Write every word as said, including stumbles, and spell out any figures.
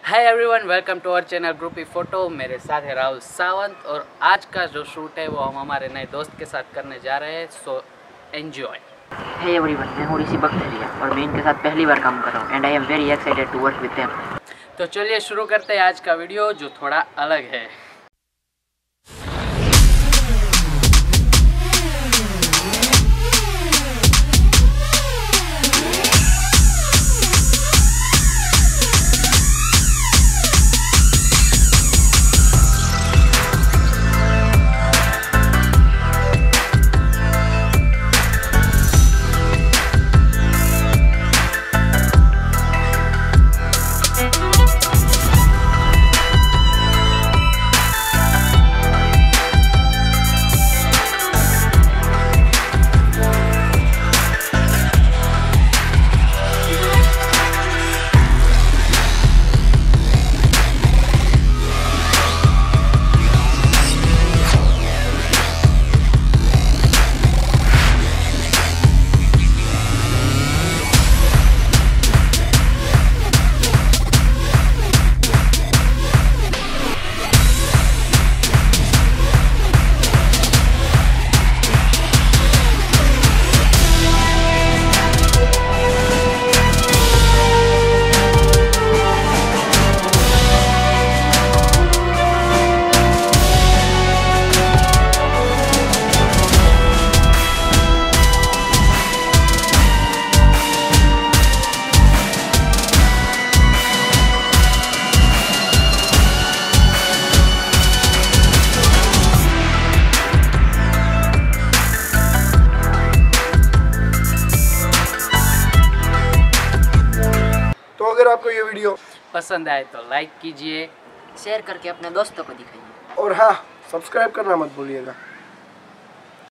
Hi everyone, welcome to our channel groupie photo. मेरे साथ है राहुल सावंत और आज का जो शूट है वो हम हमारे नए दोस्त के साथ करने जा रहे हैं, सो एंजॉय। हे एवरीवन, मैं हूँ ऋषि बख्तरिया और मैं इनके साथ पहली बार काम कर रहा हूँ and I am very excited to work with them. तो चलिए शुरू करते हैं आज का वीडियो जो थोड़ा अलग है। अगर आपको ये वीडियो पसंद आए तो लाइक कीजिए, शेयर करके अपने दोस्तों को दिखाइए और हाँ, सब्सक्राइब करना मत भूलिएगा।